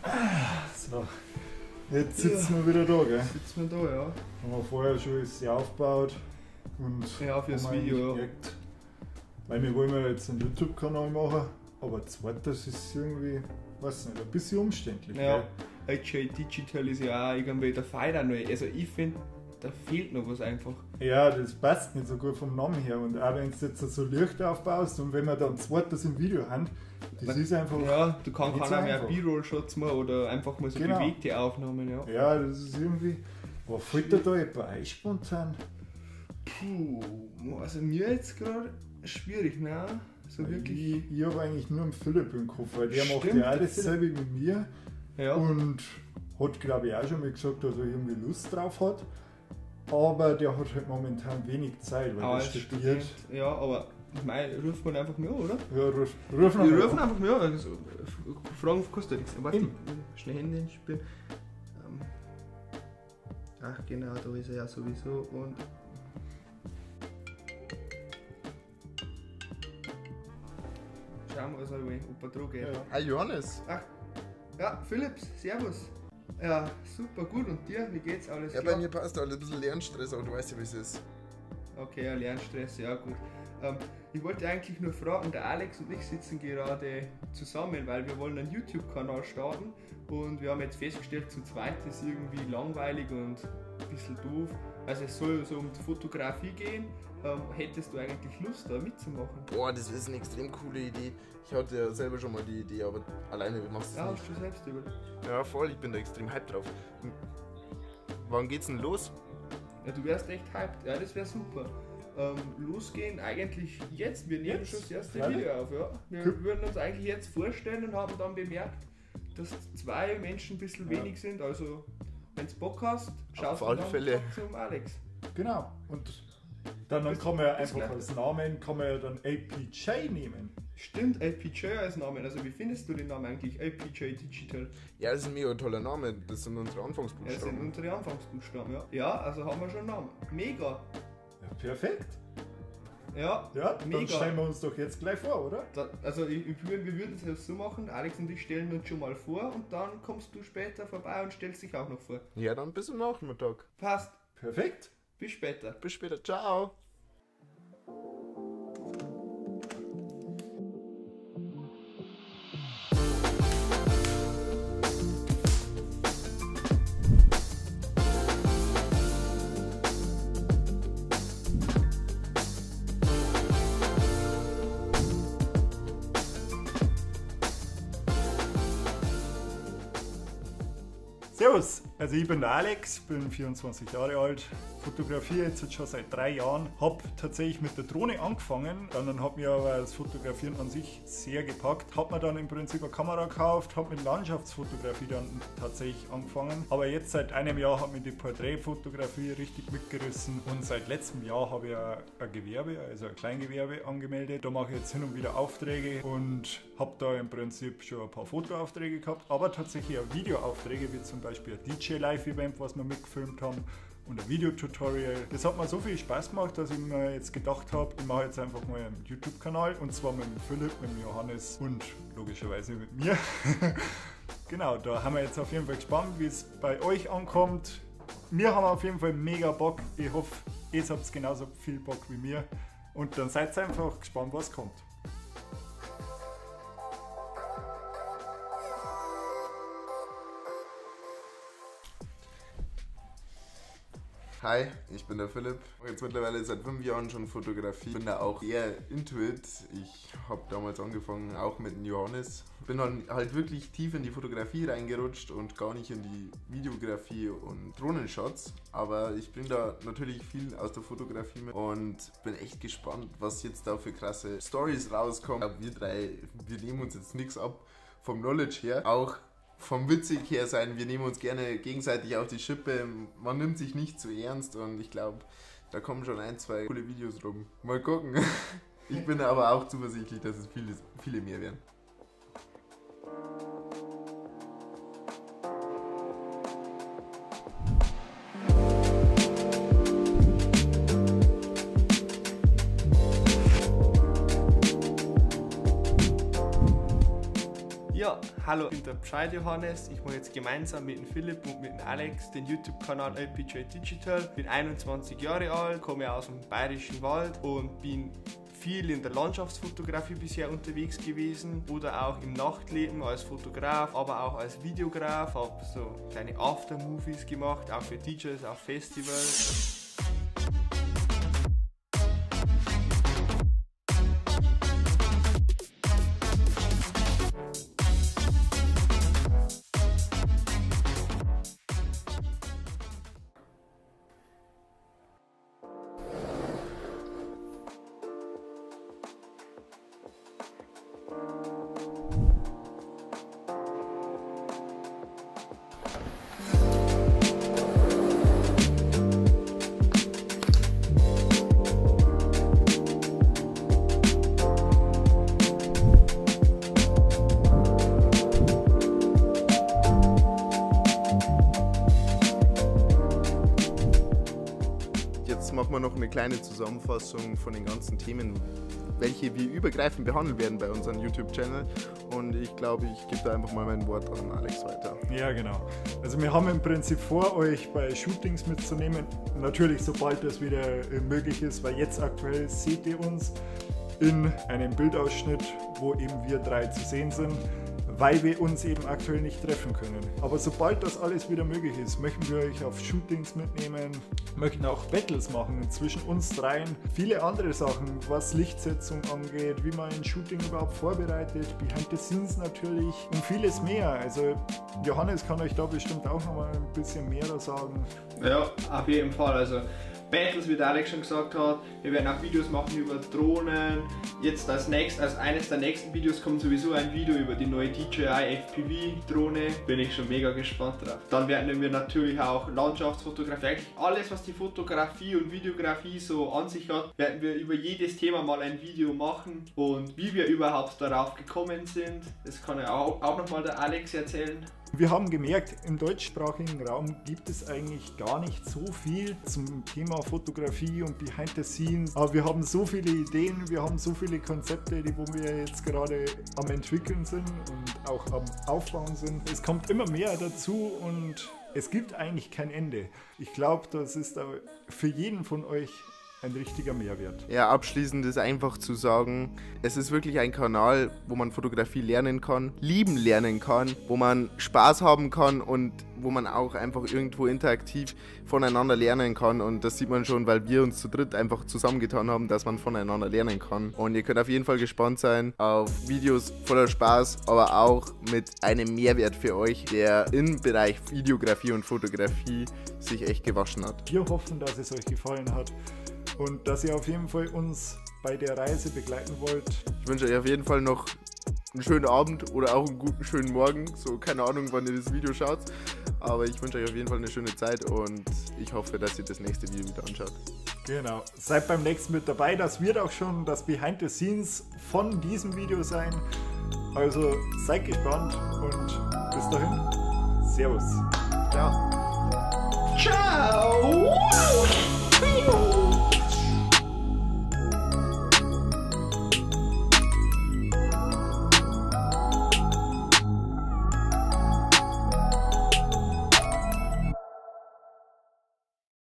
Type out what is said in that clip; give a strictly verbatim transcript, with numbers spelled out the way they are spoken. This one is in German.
So, jetzt sitzen ja. wir wieder da, gell? Sitzen wir da, ja. Haben wir vorher schon alles aufgebaut und ja, fürs Video. Ja. Weil wir wollen ja jetzt einen YouTube-Kanal machen, aber zweites ist irgendwie, weiß nicht, ein bisschen umständlich. Ja, H J Digital ist ja auch irgendwie der Feier neu. Also ich finde, da fehlt noch was einfach. Ja, das passt nicht so gut vom Namen her. Und auch wenn du jetzt so Licht aufbaust und wenn wir dann zweites im Video haben, das Man, ist einfach. Ja, du kannst keiner mehr B-Roll-Shots machen oder einfach mal so genau. bewegte Aufnahmen. Ja. ja, das ist irgendwie. Was fällt dir da etwa ein spontan? Puh, also mir jetzt gerade schwierig, ne? So ja, wirklich. Ich, ich habe eigentlich nur einen Philipp im Kopf, weil der Stimmt, macht ja auch dasselbe mit mir. Ja. Und hat, glaube ich, auch schon mal gesagt, dass er irgendwie Lust drauf hat. Aber der hat halt momentan wenig Zeit, weil aber er studiert. Student, ja, aber ich meine, ruft man einfach mal an, oder? Ja, ruf, ruf Wir rufen einfach mal an. Also, Fragen kostet nichts. Warte, Eben. schnell Hände hinspielen. Ähm. Ach genau, da ist er ja sowieso. Und schauen wir, was er will, ob er dran geht. Ja. Hi Johannes. Ach, ja, Philipps, servus. Ja, super, gut. Und dir? Wie geht's? Alles Ja, klar? bei mir passt alles ein bisschen Lernstress, aber du weißt ja, wie es ist. Okay, ja, Lernstress, ja gut. Ähm, ich wollte eigentlich nur fragen, der Alex und ich sitzen gerade zusammen, weil wir wollen einen YouTube-Kanal starten und wir haben jetzt festgestellt, zu zweit ist irgendwie langweilig und ein bisschen doof. Also es soll so um die Fotografie gehen. Ähm, hättest du eigentlich Lust, da mitzumachen? Boah, das ist eine extrem coole Idee. Ich hatte ja selber schon mal die Idee, aber alleine machst du es Ja, nicht. hast du selbst über. Ja, voll, ich bin da extrem hyped drauf. Hm. Wann geht's denn los? Ja, du wärst echt hyped. Ja, das wäre super. Ähm, losgehen eigentlich jetzt. Wir nehmen Jetzt? schon das erste Freilich? Video auf. Ja. Wir Cool. würden uns eigentlich jetzt vorstellen und haben dann bemerkt, dass zwei Menschen ein bisschen Ja. wenig sind. Also, wenn du Bock hast, schaust Auf alle dann Fälle. zum Alex. Genau. Und dann, dann Das- kann man ja das einfach gleich. als Namen kann man ja dann A P J nehmen. Stimmt, A P J als Name. Also, wie findest du den Namen eigentlich? A P J Digital. Ja, das ist ein mega toller Name. Das sind unsere Ja, das sind Anfangsbuchstaben. unsere Anfangsbuchstaben. Ja. ja, also haben wir schon einen Namen. Mega. Ja, perfekt. Ja, Ja, dann mega. stellen wir uns doch jetzt gleich vor, oder? Da, also ich, ich, würd- wir würden es so machen, Alex und ich stellen uns schon mal vor und dann kommst du später vorbei und stellst dich auch noch vor. Ja, dann bis zum Nachmittag. Passt, Perfekt. bis später. Bis später. Ciao. Servus, also ich bin der Alex, bin vierundzwanzig Jahre alt, fotografiere jetzt schon seit drei Jahren, habe tatsächlich mit der Drohne angefangen, dann hat mir aber das Fotografieren an sich sehr gepackt, habe mir dann im Prinzip eine Kamera gekauft, habe mit Landschaftsfotografie dann tatsächlich angefangen, aber jetzt seit einem Jahr hat mich die Porträtfotografie richtig mitgerissen und seit letztem Jahr habe ich ein, ein Gewerbe, also ein Kleingewerbe angemeldet, da mache ich jetzt hin und wieder Aufträge und habe da im Prinzip schon ein paar Fotoaufträge gehabt, aber tatsächlich auch Videoaufträge, wie zum Beispiel ein D J Live-Event, was wir mitgefilmt haben und ein Videotutorial. Das hat mir so viel Spaß gemacht, dass ich mir jetzt gedacht habe, ich mache jetzt einfach mal einen YouTube-Kanal und zwar mit dem Philipp, mit dem Johannes und logischerweise mit mir. Genau, da haben wir jetzt auf jeden Fall gespannt, wie es bei euch ankommt. Wir haben auf jeden Fall mega Bock. Ich hoffe, ihr habt genauso viel Bock wie mir und dann seid einfach gespannt, was kommt. Hi, ich bin der Philipp. Jetzt mittlerweile seit fünf Jahren schon Fotografie. Bin da auch eher into it. Ich habe damals angefangen, auch mit dem Johannes. Bin dann halt wirklich tief in die Fotografie reingerutscht und gar nicht in die Videografie und Drohnenshots. Aber ich bringe da natürlich viel aus der Fotografie mit und bin echt gespannt, was jetzt da für krasse Stories rauskommen. Ich glaub, wir drei, wir nehmen uns jetzt nichts ab vom Knowledge her. Auch vom witzig her sein, wir nehmen uns gerne gegenseitig auf die Schippe, man nimmt sich nicht zu ernst und ich glaube, da kommen schon ein, zwei coole Videos rum. Mal gucken. Ich bin aber auch zuversichtlich, dass es viele, viele mehr werden. Ja, Hallo, ich bin der Bescheid Johannes. Ich mache jetzt gemeinsam mit dem Philipp und mit dem Alex den YouTube-Kanal L P J Digital. Bin einundzwanzig Jahre alt, komme aus dem Bayerischen Wald und bin viel in der Landschaftsfotografie bisher unterwegs gewesen oder auch im Nachtleben als Fotograf, aber auch als Videograf. Habe so kleine Aftermovies gemacht, auch für D Js, auf Festivals. Machen wir noch eine kleine Zusammenfassung von den ganzen Themen, welche wir übergreifend behandeln werden bei unserem YouTube-Channel. Und ich glaube, ich gebe da einfach mal mein Wort an Alex weiter. Ja, genau. Also wir haben im Prinzip vor, euch bei Shootings mitzunehmen. Natürlich, sobald das wieder möglich ist, weil jetzt aktuell seht ihr uns in einem Bildausschnitt, wo eben wir drei zu sehen sind, weil wir uns eben aktuell nicht treffen können. Aber sobald das alles wieder möglich ist, möchten wir euch auf Shootings mitnehmen, möchten auch Battles machen zwischen uns dreien, viele andere Sachen, was Lichtsetzung angeht, wie man ein Shooting überhaupt vorbereitet, Behind the Scenes natürlich und vieles mehr. Also Johannes kann euch da bestimmt auch noch mal ein bisschen mehr sagen. Ja, auf jeden Fall. Also Battles, wie der Alex schon gesagt hat, wir werden auch Videos machen über Drohnen. Jetzt als nächstes, als eines der nächsten Videos kommt sowieso ein Video über die neue D J I F P V Drohne. Bin ich schon mega gespannt drauf. Dann werden wir natürlich auch Landschaftsfotografie, eigentlich alles, was die Fotografie und Videografie so an sich hat, werden wir über jedes Thema mal ein Video machen und wie wir überhaupt darauf gekommen sind. Das kann ja auch, auch nochmal der Alex erzählen. Wir haben gemerkt, im deutschsprachigen Raum gibt es eigentlich gar nicht so viel zum Thema Fotografie und Behind the Scenes. Aber wir haben so viele Ideen, wir haben so viele Konzepte, die wo wir jetzt gerade am entwickeln sind und auch am Aufbauen sind. Es kommt immer mehr dazu und es gibt eigentlich kein Ende. Ich glaube, das ist für jeden von euch ein richtiger Mehrwert. Ja, abschließend ist einfach zu sagen, es ist wirklich ein Kanal, wo man Fotografie lernen kann, lieben lernen kann, wo man Spaß haben kann und wo man auch einfach irgendwo interaktiv voneinander lernen kann. Und das sieht man schon, weil wir uns zu dritt einfach zusammengetan haben, dass man voneinander lernen kann. Und ihr könnt auf jeden Fall gespannt sein auf Videos voller Spaß, aber auch mit einem Mehrwert für euch, der im Bereich Videografie und Fotografie sich echt gewaschen hat. Wir hoffen, dass es euch gefallen hat und dass ihr auf jeden Fall uns bei der Reise begleiten wollt. Ich wünsche euch auf jeden Fall noch einen schönen Abend oder auch einen guten, schönen Morgen. So, keine Ahnung, wann ihr das Video schaut. Aber ich wünsche euch auf jeden Fall eine schöne Zeit und ich hoffe, dass ihr das nächste Video wieder anschaut. Genau. Seid beim nächsten mit dabei. Das wird auch schon das Behind the Scenes von diesem Video sein. Also seid gespannt und bis dahin. Servus. Ciao. Ciao.